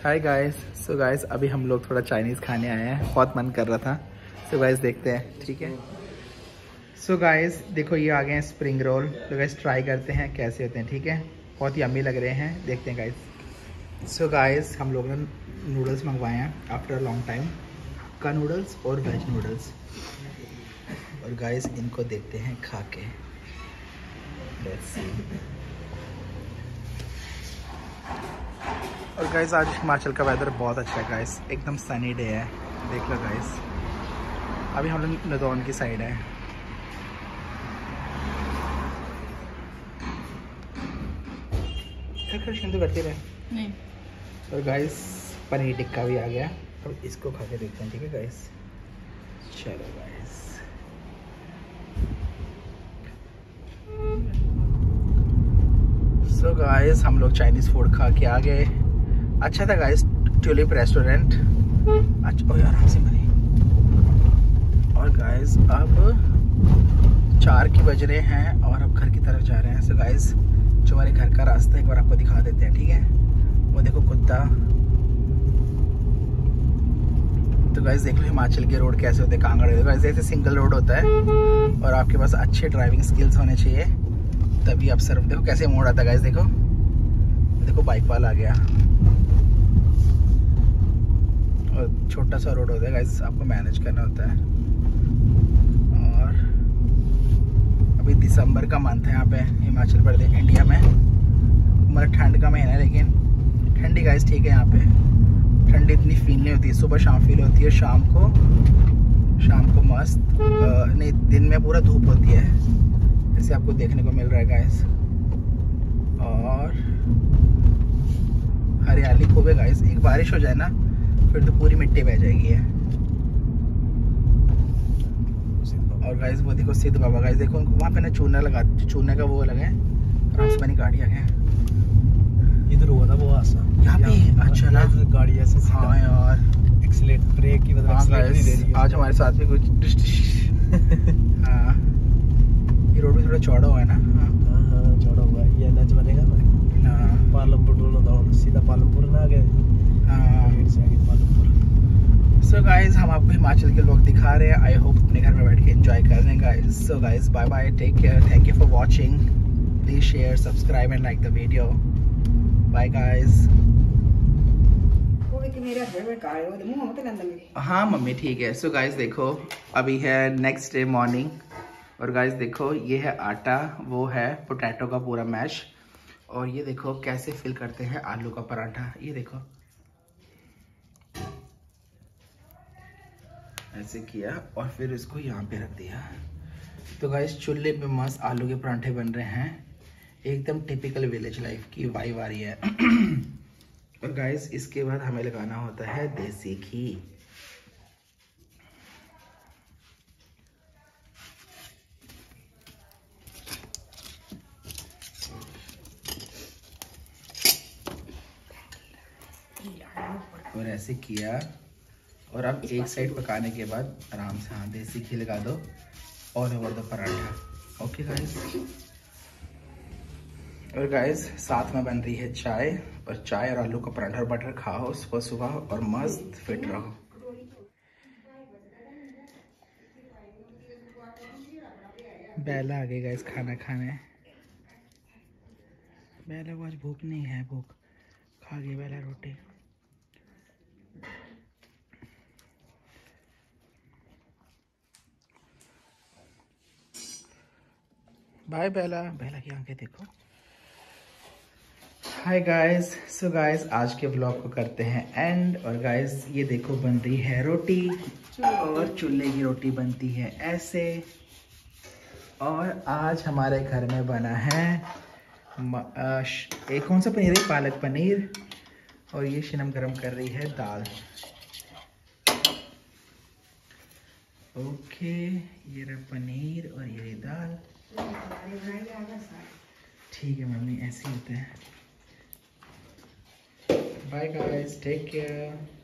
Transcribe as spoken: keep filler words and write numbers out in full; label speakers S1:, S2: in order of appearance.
S1: Hi guys. So guys अभी हम लोग थोड़ा चाइनीज़ खाने आए हैं, बहुत मन कर रहा था। सो so गाइस देखते हैं, ठीक है। सो so गाइस देखो ये आ गए हैं स्प्रिंग रोल। तो गाइस ट्राई करते हैं कैसे होते हैं, ठीक है। बहुत ही यम्मी लग रहे हैं, देखते हैं गाइस। सो गाइस हम लोगों ने नूडल्स मंगवाए हैं आफ्टर अ लॉन्ग टाइम, का नूडल्स और वेज नूडल्स। और गाइस इनको देखते हैं खा के। Let's see. और गाइस आज हिमाचल का वेदर बहुत अच्छा है गाइस, एकदम सनी डे है, देख लो गाइस। अभी हम लोग नदौन की साइड है। तो करते रहे नहीं। और गाइस पनीर टिक्का भी आ गया, अब इसको खा के देखते हैं, ठीक है गाइस। चलो गाइस। सो गाइस हम लोग चाइनीज़ फूड खा के आ गए। अच्छा था गाइस, ट्यूलिप रेस्टोरेंट। अच्छा ओ यार से बनी। और गाइस अब चार की बज रहे हैं और अब घर की तरफ जा रहे हैं। सो गाइस जो हमारे घर का रास्ता एक बार आपको दिखा देते हैं, ठीक है। वो देखो कुत्ता। तो गाइस देख लो हिमाचल के रोड कैसे होते हैं, कांगड़ है गाइस, ऐसे सिंगल रोड होता है और आपके पास अच्छे ड्राइविंग स्किल्स होने चाहिए, तभी आप सर। देखो कैसे मोड़ आता है गाइस, देखो देखो बाइक वाला आ गया। और छोटा सा रोड होता है गाइस, आपको मैनेज करना होता है। और अभी दिसंबर का मंथ है यहाँ पे हिमाचल प्रदेश इंडिया में, मतलब ठंड का महीना है, लेकिन ठंडी गाइस ठीक है। यहाँ पे ठंडी इतनी फील नहीं होती है, सुबह शाम फील होती है। शाम को शाम को मस्त आ, नहीं, दिन में पूरा धूप होती है, जैसे आपको देखने को मिल रहा है गाइस। और हरियाली खूब है गाइस। एक बारिश हो जाए ना फिर तो पूरी मिट्टी बह जाएगी है। और गाइस वो देखो सिद्ध बाबा, गाइस देखो वहाँ पे ना चूना लगा, चूने का वो लगा है। आराम से बनी गाड़ी आ गया इधर हुआ था वो आसा यहाँ पे। अच्छा ना गाड़ी ऐसे। हाँ यार एक्सीलेट ब्रेक की वजह से नहीं दे रही है। आज हमारे साथ भी कुछ हाँ ये रोड भी थोड़ा चौड़ा हुआ है ना। हाँ हाँ चौड़ा हुआ है, ये नच बनेगा ना। हाँ पालमपुर रोड सीधा पालमपुर ना आ गए। हाँ सो गाइज हम आपको हिमाचल के लोग दिखा रहे हैं। आई होप अपने घर में बैठ के एंजॉय कर रहे हैं guys. So guys bye bye, take care, thank you for watching, please share subscribe and like the video. Bye guys. हाँ मम्मी ठीक है। सो गाइज देखो अभी है नेक्स्ट डे मॉर्निंग, और गाइज देखो ये है आटा, वो है पोटैटो का पूरा मैश, और ये देखो कैसे फिल करते हैं आलू का पराठा। ये देखो ऐसे किया और फिर इसको यहाँ पे रख दिया। तो गाइस चूल्हे पे मस्त आलू के पराठे बन रहे हैं, एकदम टिपिकल विलेज लाइफ की वाइब आ रही है। और गाइस इसके बाद हमें लगाना होता है देसी घी। और ऐसे किया, और अब एक साइड पकाने के बाद आराम से हाँ देसी घी लगा दो all over the paratha. Okay guys. और गाइस साथ में बन रही है चाय, और चाय और आलू का पराठा और बटर खाओ सुबह सुबह और मस्त फिट रहो। बेला आ गई गाइस खाना खाने। बेला को आज भूख नहीं है, भूख खा गई बेला रोटी। बाय बेला। बेला की आंखें देखो। Hi guys. सो गाइस आज के ब्लॉग को करते हैं एंड। और गाइस ये देखो बन रही है रोटी, और चूल्हे की रोटी बनती है ऐसे। और आज हमारे घर में बना है एक कौन सा पनीर है, पालक पनीर। और ये शिनम गरम कर रही है दाल। ओके ये रहा पनीर और ये दाल। ठीक है मम्मी, ऐसे ही होते हैं। Bye guys, take care.